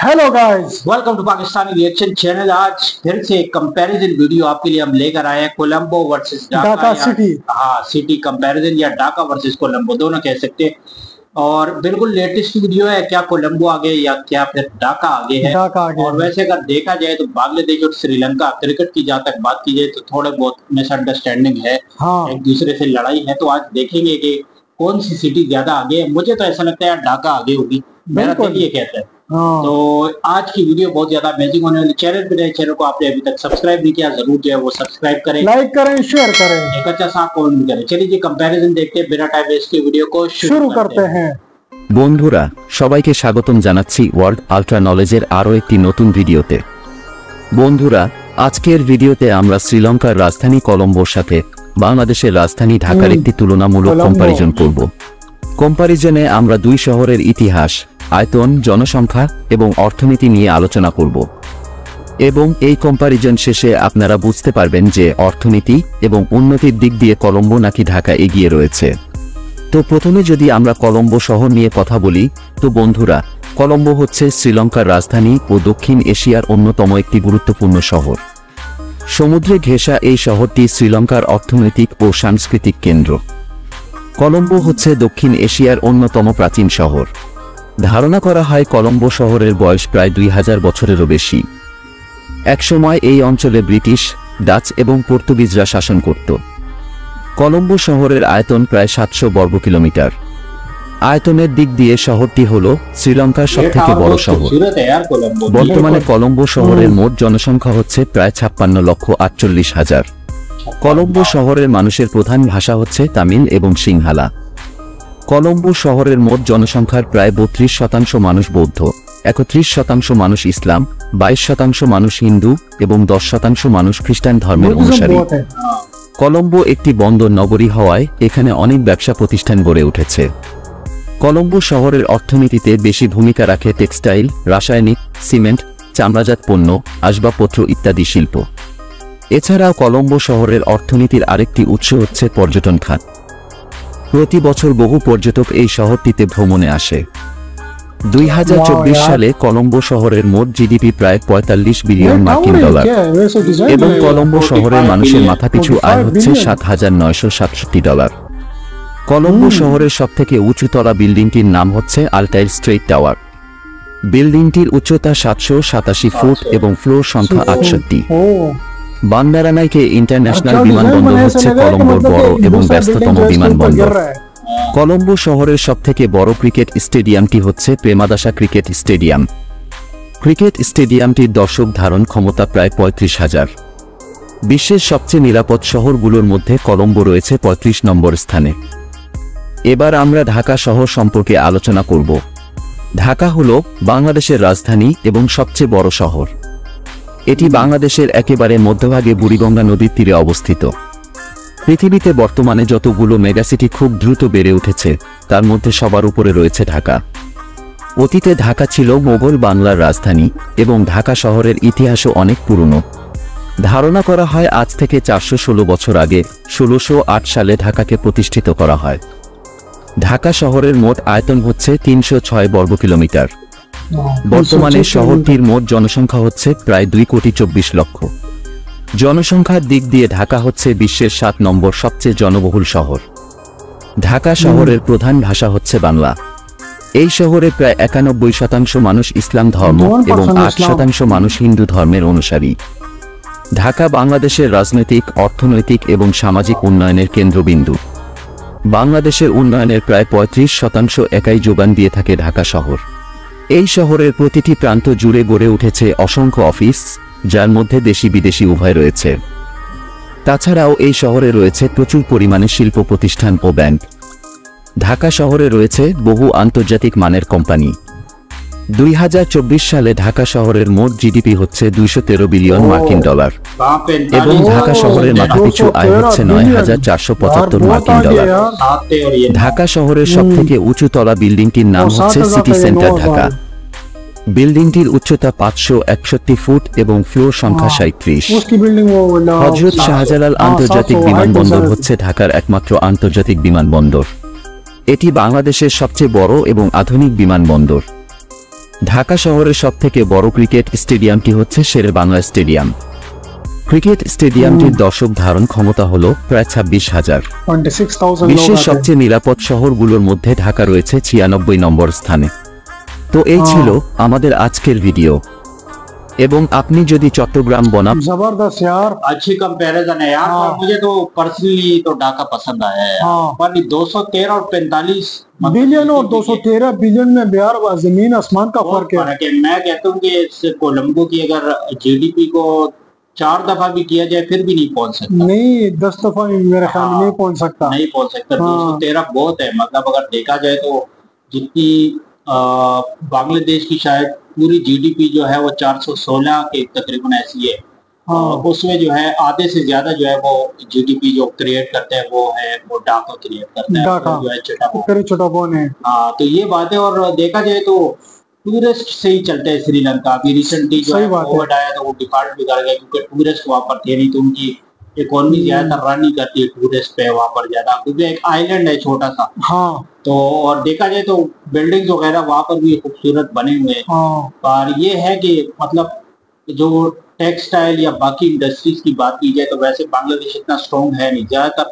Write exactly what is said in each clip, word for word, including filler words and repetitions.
Hello guys, welcome to Pakistani reaction channel. आज फिर से एक कंपैरिजन वीडियो आपके लिए हम लेकर आए हैं। Colombo versus Dhaka city. हाँ, सिटी कंपैरिजन या ढाका वर्सेस कोलंबो दोनों कह सकते हैं। और बिल्कुल लेटेस्ट वीडियो है। क्या कोलंबो आगे या क्या फिर ढाका आगे है? आगे और वैसे अगर देखा जाए तो बांग्लादेश और श्रीलंका क्रिकेट की जहाँ तक बात की जाए तो थोड़े बहुत मिसअंडरस्टैंडिंग है। हाँ। एक दूसरे से लड़ाई है। तो आज देखेंगे कि कौन सी सिटी ज्यादा आगे है। मुझे तो ऐसा लगता है ढाका आगे होगी, मेरा दिल ये कहता है। हाँ। तो आज की वीडियो बहुत ज्यादा अमेजिंग होने वाली। चैनल पे नए चैनल को आपने अभी तक सब्सक्राइब नहीं किया, जरूर जो है वो सब्सक्राइब करें, लाइक करें, शेयर करें, एक अच्छा सा कमेंट करें। चलिए जी कंपैरिजन देखते हैं, बिना टाइम वेस्ट के वीडियो को शुरू करते हैं। বন্ধুরা সবাইকে স্বাগতম জানাচ্ছি ওয়ার্ল্ড আল্ট্রা নলেজের আরো একটি নতুন ভিডিওতে। বন্ধুরা আজকের ভিডিওতে আমরা শ্রীলঙ্কার রাজধানী কলম্বোর সাথে বাংলাদেশের রাজধানী ঢাকার একটি তুলনামূলক কম্পারিজন করব। কম্পারিজনে আমরা দুই শহরের ইতিহাস, আয়তন, জনসংখ্যা এবং অর্থনীতি নিয়ে আলোচনা করব এবং এই কম্পারিজন শেষে আপনারা বুঝতে পারবেন যে অর্থনীতি এবং উন্নতির দিক দিয়ে কলম্বো নাকি ঢাকা এগিয়ে রয়েছে। তো প্রথমে যদি আমরা কলম্বো শহর নিয়ে কথা বলি, তো বন্ধুরা কলম্বো হচ্ছে শ্রীলঙ্কার রাজধানী ও দক্ষিণ এশিয়ার অন্যতম একটি গুরুত্বপূর্ণ শহর। সমুদ্রে ঘেঁষা এই শহরটি শ্রীলঙ্কার অর্থনৈতিক ও সাংস্কৃতিক কেন্দ্র। কলম্বো হচ্ছে দক্ষিণ এশিয়ার অন্যতম প্রাচীন শহর। ধারণা করা হয় কলম্বো শহরের বয়স প্রায় দুই হাজার বছরেরও বেশি। একসময় এই অঞ্চলে ব্রিটিশ, ডাচ এবং পর্তুগিজরা শাসন করত। কলম্বো শহরের আয়তন প্রায় সাতশো বর্গ কিলোমিটার। আয়তনের দিক দিয়ে শহরটি হল শ্রীলঙ্কার সবথেকে বড় শহর। বর্তমানে কলম্বো শহরের মোট জনসংখ্যা হচ্ছে প্রায় ছাপ্পান্ন লক্ষ আটচল্লিশ হাজার। কলম্বো শহরের মানুষের প্রধান ভাষা হচ্ছে তামিল এবং সিংহালা। কলম্বো শহরের মোট জনসংখ্যার প্রায় বত্রিশ শতাংশ মানুষ বৌদ্ধ, একত্রিশ শতাংশ মানুষ ইসলাম, বাইশ শতাংশ মানুষ হিন্দু এবং দশ শতাংশ মানুষ খ্রিস্টান ধর্মের অনুসারী। কলম্বো একটি বন্দর নগরী হওয়ায় এখানে অনেক ব্যবসা প্রতিষ্ঠান গড়ে উঠেছে। কলম্বো শহরের অর্থনীতিতে বেশি ভূমিকা রাখে টেক্সটাইল, রাসায়নিক, সিমেন্ট, চামড়াজাত পণ্য, আসবাবপত্র ইত্যাদি শিল্প। এছাড়াও কলম্বো শহরের অর্থনীতির আরেকটি উৎস হচ্ছে পর্যটন খাত। প্রতি বছর বহু পর্যটক এই শহরটিতে ভ্রমণে আসে। দুই হাজার চব্বিশ সালে কলম্বো শহরের মোট জিডিপি প্রায় পঁয়তাল্লিশ বিলিয়ন মার্কিন ডলার এবং কলম্বো শহরের মানুষের মাথাপিছু আয় হচ্ছে সাত হাজার নয়শো সাতষট্টি ডলার। কলম্বো শহরের সবথেকে উঁচুতলা বিল্ডিংটির নাম হচ্ছে আলটাইর স্ট্রেইট টাওয়ার। বিল্ডিংটির উচ্চতা সাতশো সাতাশি ফুট এবং ফ্লোর সংখ্যা আটষট্টি। বান্দারানাইকে ইন্টারন্যাশনাল বিমানবন্দর হচ্ছে কলম্বোর বড় এবং ব্যস্ততম বিমানবন্দর। কলম্বো শহরের সবথেকে বড় ক্রিকেট স্টেডিয়ামটি হচ্ছে প্রেমাদাসা ক্রিকেট স্টেডিয়াম। ক্রিকেট স্টেডিয়ামটির দর্শক ধারণ ক্ষমতা প্রায় পঁয়ত্রিশ হাজার। বিশ্বের সবচেয়ে নিরাপদ শহরগুলোর মধ্যে কলম্বো রয়েছে পঁয়ত্রিশ নম্বর স্থানে। এবার আমরা ঢাকা শহর সম্পর্কে আলোচনা করব। ঢাকা হল বাংলাদেশের রাজধানী এবং সবচেয়ে বড় শহর। এটি বাংলাদেশের একেবারে মধ্যভাগে বুড়িগঙ্গা নদীর তীরে অবস্থিত। পৃথিবীতে বর্তমানে যতগুলো মেগাসিটি খুব দ্রুত বেড়ে উঠেছে তার মধ্যে সবার উপরে রয়েছে ঢাকা। অতীতে ঢাকা ছিল মোগল বাংলার রাজধানী এবং ঢাকা শহরের ইতিহাসও অনেক পুরনো। ধারণা করা হয় আজ থেকে চারশো ষোলো বছর আগে ষোলোশো আট সালে ঢাকাকে প্রতিষ্ঠিত করা হয়। ঢাকা শহরের মোট আয়তন হচ্ছে তিনশো ছয় বর্গ কিলোমিটার। বর্তমানে শহরটির মোট জনসংখ্যা হচ্ছে প্রায় দুই কোটি চব্বিশ লক্ষ। জনসংখ্যার দিক দিয়ে ঢাকা হচ্ছে বিশ্বের সাত নম্বর সবচেয়ে জনবহুল শহর। ঢাকা শহরের প্রধান ভাষা হচ্ছে বাংলা। এই শহরে প্রায় একানব্বই শতাংশ মানুষ ইসলাম ধর্ম এবং আট শতাংশ মানুষ হিন্দু ধর্মের অনুসারী। ঢাকা বাংলাদেশের রাজনৈতিক, অর্থনৈতিক এবং সামাজিক উন্নয়নের কেন্দ্রবিন্দু। বাংলাদেশের উন্নয়নের প্রায় পঁয়ত্রিশ শতাংশ একাই যোগান দিয়ে থাকে ঢাকা শহর। এই শহরের প্রতিটি প্রান্ত জুড়ে গড়ে উঠেছে অসংখ্য অফিস, যার মধ্যে দেশি বিদেশি উভয় রয়েছে। তাছাড়াও এই শহরে রয়েছে প্রচুর পরিমাণে শিল্প প্রতিষ্ঠান ও ব্যাংক। ঢাকা শহরে রয়েছে বহু আন্তর্জাতিক মানের কোম্পানি। দুই হাজার চব্বিশ সালে ঢাকা শহরের মোট জিডিপি হচ্ছে দুইশো তেরো বিলিয়ন মার্কিন ডলার এবং ঢাকা শহরের মাথাপিছু আয় হচ্ছে নয় হাজার চারশো পঁচাত্তর মার্কিন ডলার। ঢাকা শহরের সবথেকে উঁচুতলা বিল্ডিংটির নাম হচ্ছে সিটি সেন্টার ঢাকা। বিল্ডিংটির উচ্চতা পাঁচশো একষট্টি ফুট এবং ফ্লোর সংখ্যা সাঁইত্রিশ। হযরত শাহজালাল আন্তর্জাতিক বিমানবন্দর হচ্ছে ঢাকার একমাত্র আন্তর্জাতিক বিমানবন্দর। এটি বাংলাদেশের সবচেয়ে বড় এবং আধুনিক বিমানবন্দর। ঢাকা শহরের সবথেকে বড় ক্রিকেট স্টেডিয়ামটি হচ্ছে শেরে বাংলা স্টেডিয়াম। ক্রিকেট স্টেডিয়ামটির দর্শক ধারণ ক্ষমতা হল প্রায় ছাব্বিশ হাজার। বিশ্বের সবচেয়ে নিরাপদ শহরগুলোর মধ্যে ঢাকা রয়েছে ছিয়ানব্বই নম্বর স্থানে। তো এই ছিল আমাদের আজকের ভিডিও। এবং আপনি যদি চট্টগ্রাম বনাম जबरदस्त यार, अच्छी कंपैरिजन है यार। हाँ। मुझे तो पर्सनली तो ढाका पसंद आया है। हाँ। पर दो सौ तेरह और पैंतालीस बिलियन और दो सौ तेरह बिलियन में बिहार जमीन आसमान का फर्क है। मैं कहता हूँ कि कोलंबो की अगर जीडीपी को चार दफा भी किया जाए फिर भी नहीं पहुंच सकता। नहीं, दस दफा मेरे ख्याल में नहीं पहुंच सकता। नहीं पहुंच सकता। दो सौ तेरह बहुत है। मतलब अगर देखा जाए तो जितनी बांग्लादेश की शायद पूरी जीडीपी जो है वो चार सौ सोलह के तकरीबन ऐसी है। हाँ। उसमें जो है आधे से ज्यादा जो है वो जीडीपी जो क्रिएट करते हैं वो है वो ढाका क्रिएट करता है, तो जो है चिटागोंग है। हाँ, तो ये बात है। और देखा जाए तो टूरिस्ट से ही चलते हैं श्रीलंका। अभी रिसेंटली जो है कोविड आया तो वो डिफॉल्ट भी कर गया क्योंकि टूरिस्ट वहाँ पर थे नहीं, तो उनकी इकोनॉमी ज्यादा रन नहीं करती है टूरिस्ट पे वहाँ पर ज्यादा, क्योंकि एक आइलैंड है छोटा सा। हाँ। तो और देखा जाए तो बिल्डिंग्स वगैरह वहाँ पर भी खूबसूरत बने हुए हैं। हाँ। पर ये है कि मतलब जो टेक्सटाइल या बाकी इंडस्ट्रीज की बात की जाए तो वैसे बांग्लादेश इतना स्ट्रॉन्ग है नहीं। ज्यादातर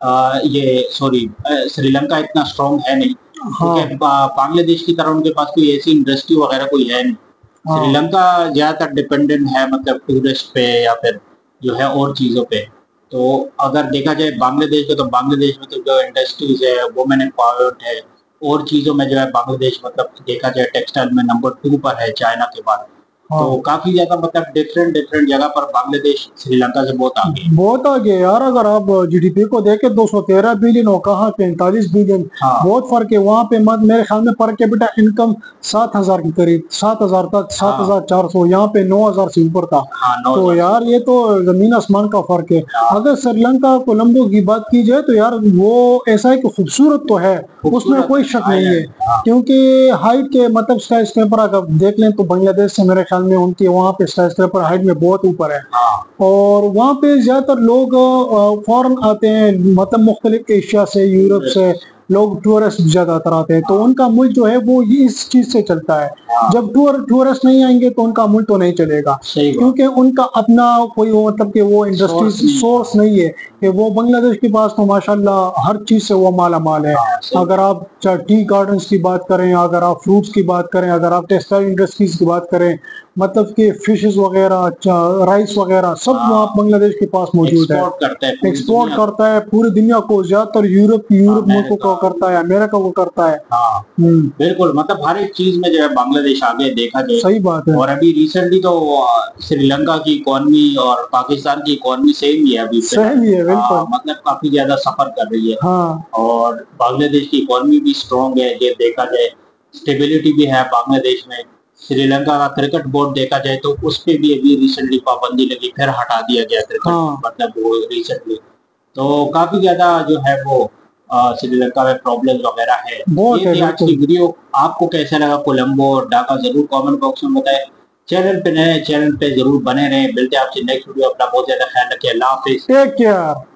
ये सॉरी श्रीलंका इतना स्ट्रॉन्ग है नहीं। हाँ। क्योंकि बांग्लादेश की तरह उनके पास कोई ऐसी इंडस्ट्री वगैरह कोई है नहीं। हाँ। श्रीलंका ज्यादातर डिपेंडेंट है मतलब टूरिस्ट पे या फिर जो है और चीजों पे। तो अगर देखा जाए बांग्लादेश में तो बांग्लादेश में तो जो इंडस्ट्रीज है, वुमेन एम्पावरमेंट है और चीजों में जो है बांग्लादेश मतलब देखा जाए टेक्सटाइल में नंबर टू पर है चाइना के बाद। हाँ। तो काफी ज्यादा मतलब डिफरेंट डिफरेंट जगह पर बांग्लादेश श्रीलंका से बहुत आगे बहुत आगे यार। अगर आप जीडीपी को देखें दो सौ तेरह बिलियन और कहाँ पैंतालीस बिलियन। हाँ। बहुत फर्क है वहाँ पे। मत मेरे ख्याल में पर कैपिटा इनकम सात हजार के करीब, सात हजार तक, सात हजार चार सौ, यहाँ पे नौ हजार से ऊपर था। हाँ, तो यार ये तो जमीन आसमान का फर्क है। हाँ। अगर श्रीलंका कोलंबो की बात की जाए तो यार वो ऐसा है कि खूबसूरत तो है, उसमें कोई शक नहीं है। क्योंकि हाइट के मतलब स्काई स्क्रैपर अगर देख लें तो बांग्लादेश से मेरे ख्याल में उनके वहाँ पे स्काई स्क्रैपर हाइट में बहुत ऊपर है। और वहाँ पे ज्यादातर लोग फॉरेन आते हैं, मतलब मुख्तलिफ एशिया से, यूरोप से लोग टूरिस्ट ज्यादातर आते हैं। तो उनका मुल्क जो है वो इस चीज से चलता है। जब टूर टूरिस्ट नहीं आएंगे तो उनका मुल्क तो नहीं चलेगा, क्योंकि उनका अपना कोई वो मतलब कि वो इंडस्ट्रीज सोर्स नहीं है कि वो बांग्लादेश के पास तो माशाल्लाह हर चीज से वो माला माल है। अगर आप टी गार्डन्स की बात करें, अगर आप फ्रूट्स की बात करें, अगर आप टेक्सटाइल इंडस्ट्रीज की बात करें, मतलब कि फिशेस वगैरह, राइस वगैरह सब वहाँ बांग्लादेश के पास मौजूद है। एक्सपोर्ट करता है पूरी दुनिया को, ज्यादातर यूरोप यूरोप मुल्कों को करता है, अमेरिका को करता है। बिल्कुल, मतलब हर एक चीज में जो है बांग्लादेश आगे देखा जाए। सही बात है। और अभी रिसेंटली तो श्रीलंका की इकोनॉमी और पाकिस्तान की इकोनॉमी सेम ही है अभी। सेम ही है बिल्कुल। मतलब काफी ज्यादा सफर कर रही है। हाँ। और बांग्लादेश की इकोनॉमी भी स्ट्रॉन्ग है, ये देखा जाए स्टेबिलिटी भी है बांग्लादेश में। श्रीलंका का क्रिकेट बोर्ड देखा जाए तो उस पे भी अभी रिसेंटली पाबंदी लगी, फिर हटा दिया गया क्रिकेट। हाँ। मतलब वो रिसेंटली तो काफी ज्यादा जो है वो श्रीलंका में प्रॉब्लम वगैरह है। ये थी आज की वीडियो। आपको कैसा लगा कोलंबो और ढाका जरूर कमेंट बॉक्स में बताएं। चैनल पे नए चैनल पे जरूर बने रहें। मिलते हैं आपसे नेक्स्ट वीडियो। अपना बहुत ज्यादा ख्याल रखिए। अल्लाह हाफिज। Take care.